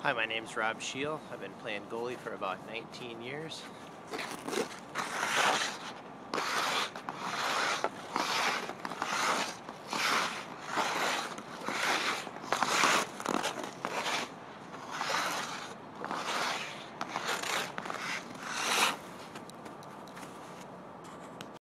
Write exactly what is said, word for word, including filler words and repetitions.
Hi, my name's Rob Scheel. I've been playing goalie for about nineteen years.